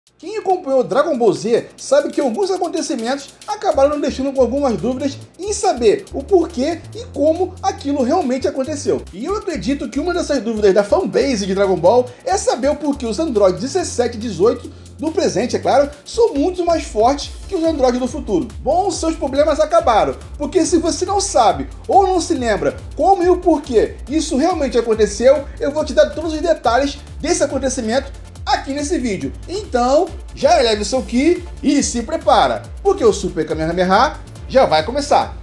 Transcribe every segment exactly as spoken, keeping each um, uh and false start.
Quem acompanhou Dragon Ball Z sabe que alguns acontecimentos acabaram nos deixando com algumas dúvidas em saber o porquê e como aquilo realmente aconteceu. E eu acredito que uma dessas dúvidas da fanbase de Dragon Ball é saber o porquê os androides dezessete e dezoito do presente, é claro, são muito mais fortes que os androides do futuro. Bom, seus problemas acabaram, porque se você não sabe ou não se lembra como e o porquê isso realmente aconteceu, eu vou te dar todos os detalhes desse acontecimento aqui nesse vídeo. Então, já eleve o seu Ki e se prepara, porque o Super Kamehameha já vai começar.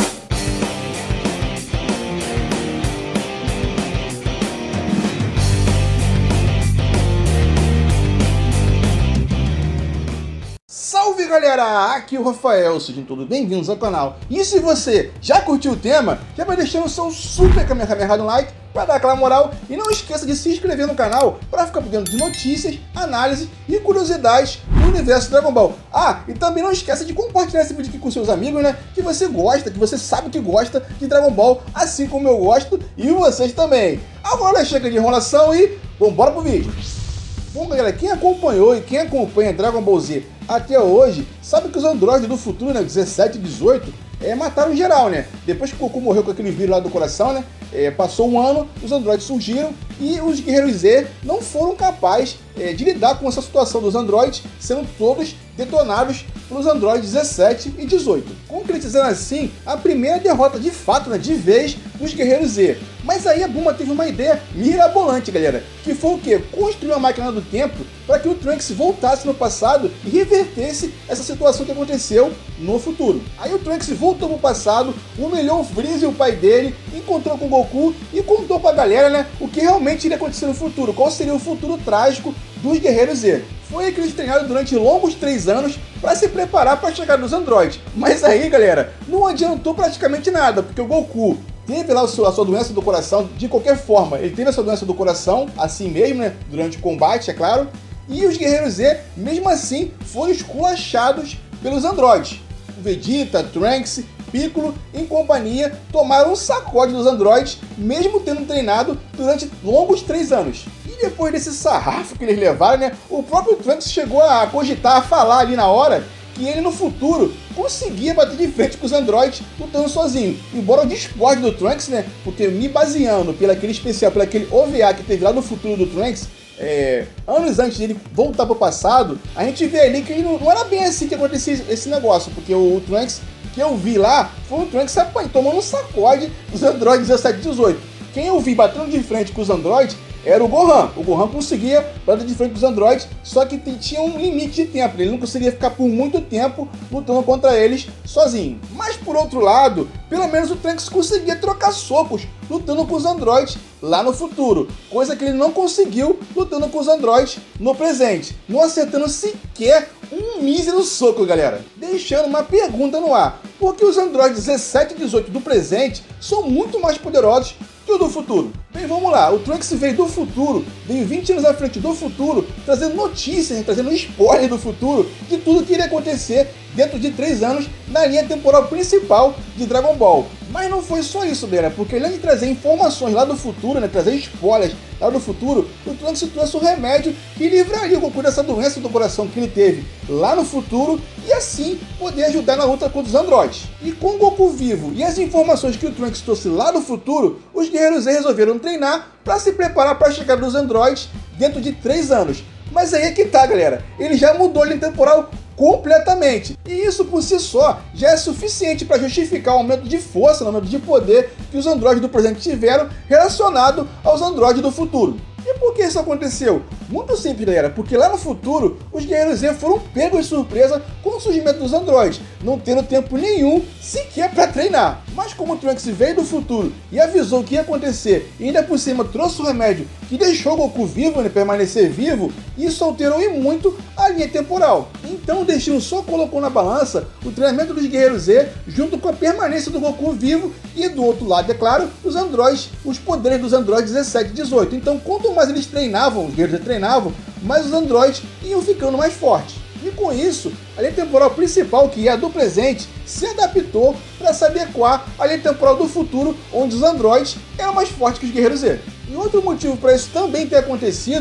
Salve galera, aqui é o Rafael, sejam todos bem-vindos ao canal. E se você já curtiu o tema, já vai deixando o seu Super Kamehameha no like para dar aquela moral, e não esqueça de se inscrever no canal para ficar por dentro de notícias, análise e curiosidades do universo Dragon Ball. Ah, e também não esqueça de compartilhar esse vídeo aqui com seus amigos, né, que você gosta, que você sabe que gosta de Dragon Ball, assim como eu gosto, e vocês também. Agora chega de enrolação e vambora pro vídeo. Bom galera, quem acompanhou e quem acompanha Dragon Ball Z até hoje, sabe que os androides do futuro, né, dezessete e dezoito, é, mataram geral, né? Depois que o Goku morreu com aquele vírus lá do coração, né, é, passou um ano, os androides surgiram e os Guerreiros Z não foram capazes é, de lidar com essa situação dos androides, sendo todos detonados pelos androides dezessete e dezoito. Concretizando assim a primeira derrota de fato, né, de vez, dos Guerreiros Z. Mas aí a Bulma teve uma ideia mirabolante, galera, que foi o quê? Construir uma máquina do tempo para que o Trunks voltasse no passado e revertesse essa situação que aconteceu no futuro. Aí o Trunks voltou pro passado, humilhou o Freeza e o pai dele, encontrou com o Goku e contou pra galera, né, o que realmente iria acontecer no futuro, qual seria o futuro trágico dos Guerreiros Z. Foi aí que eles treinaram durante longos três anos para se preparar para a chegada dos androides. Mas aí, galera, não adiantou praticamente nada, porque o Goku teve lá a sua, a sua doença do coração, de qualquer forma, ele teve essa doença do coração, assim mesmo, né, durante o combate, é claro, e os Guerreiros Z, mesmo assim, foram esculachados pelos androides. O Vegeta, Trunks, Piccolo, em companhia, tomaram um sacode dos androides, mesmo tendo treinado durante longos três anos. E depois desse sarrafo que eles levaram, né, o próprio Trunks chegou a cogitar, a falar ali na hora, que ele no futuro conseguia bater de frente com os androides lutando sozinho. Embora eu discorde do Trunks, né, porque me baseando pelo aquele especial, pelo aquele O V A que teve lá no futuro do Trunks, é, anos antes dele voltar pro passado, a gente vê ali que ele não, não era bem assim que acontecia esse negócio, porque o, o Trunks que eu vi lá foi o Trunks tomando um sacode dos androides dezessete e dezoito. Quem eu vi batendo de frente com os androides era o Gohan. O Gohan conseguia bater de frente com os androides, só que tinha um limite de tempo. Ele não conseguia ficar por muito tempo lutando contra eles sozinho. Mas por outro lado, pelo menos o Trunks conseguia trocar socos lutando com os androides lá no futuro. Coisa que ele não conseguiu lutando com os androides no presente. Não acertando sequer um mísero soco, galera. Deixando uma pergunta no ar. Por que os androides dezessete e dezoito do presente são muito mais poderosos que o do futuro? Bem, vamos lá, o Trunks veio do futuro, veio vinte anos à frente do futuro, trazendo notícias, trazendo spoiler do futuro, de tudo que iria acontecer dentro de três anos na linha temporal principal de Dragon Ball. Mas não foi só isso, galera, porque além de trazer informações lá do futuro, né, trazer spoilers lá do futuro, o Trunks trouxe um remédio que livraria o Goku dessa doença do coração que ele teve lá no futuro e assim poder ajudar na luta contra os androides. E com o Goku vivo e as informações que o Trunks trouxe lá do futuro, os Guerreiros Z resolveram treinar para se preparar para a chegada dos androides dentro de três anos. Mas aí é que tá, galera, ele já mudou a linha temporal completamente. E isso por si só já é suficiente para justificar o aumento de força, o aumento de poder que os androides do presente tiveram relacionado aos androides do futuro. E por que isso aconteceu? Muito simples, galera, porque lá no futuro os Guerreiros Z foram pegos de surpresa com o surgimento dos androides, não tendo tempo nenhum sequer para treinar. Mas como o Trunks veio do futuro e avisou o que ia acontecer e ainda por cima trouxe o remédio que deixou o Goku vivo, né, permanecer vivo, isso alterou e muito a linha temporal. Então o destino só colocou na balança o treinamento dos Guerreiros Z junto com a permanência do Goku vivo e do outro lado, é claro, os androides, os poderes dos androides dezessete e dezoito. Então quanto mais eles treinavam, os Guerreiros Z treinavam, mais os androides iam ficando mais fortes. E com isso, a linha temporal principal, que é a do presente, se adaptou para se adequar à linha temporal do futuro, onde os androides eram mais fortes que os Guerreiros Z. E outro motivo para isso também ter acontecido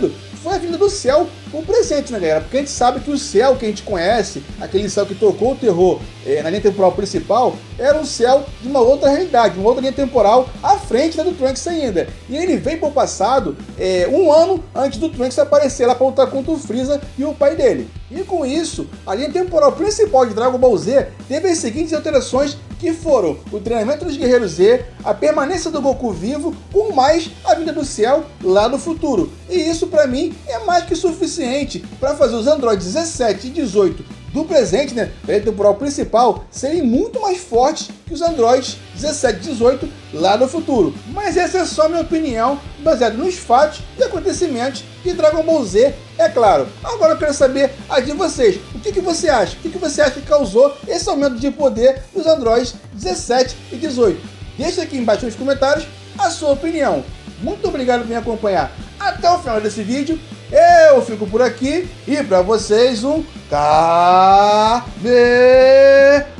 foi a vinda do Cell por presente, né, galera? Porque a gente sabe que o Cell que a gente conhece, aquele Cell que tocou o terror é, na linha temporal principal, era um Cell de uma outra realidade, uma outra linha temporal à frente, né, do Trunks ainda. E ele veio pro passado é, um ano antes do Trunks aparecer lá para lutar contra o Freeza e o pai dele. E com isso, a linha temporal principal de Dragon Ball Z teve as seguintes alterações, que foram o treinamento dos Guerreiros Z, a permanência do Goku vivo, com mais a vinda do Cell lá no futuro. E isso para mim é mais que suficiente para fazer os androides dezessete e dezoito do presente, né, da linha temporal principal, serem muito mais fortes que os androides dezessete e dezoito lá no futuro. Mas essa é só minha opinião, baseada nos fatos e acontecimentos de Dragon Ball Z, é claro. Agora eu quero saber a de vocês. O que, que você acha? O que, que você acha que causou esse aumento de poder dos androides dezessete e dezoito? Deixa aqui embaixo nos comentários a sua opinião. Muito obrigado por me acompanhar até o final desse vídeo. Eu fico por aqui e para vocês um K B